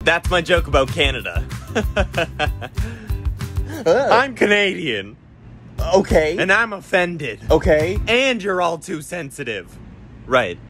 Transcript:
That's my joke about Canada. I'm Canadian. Okay. And I'm offended. Okay. And you're all too sensitive. Right.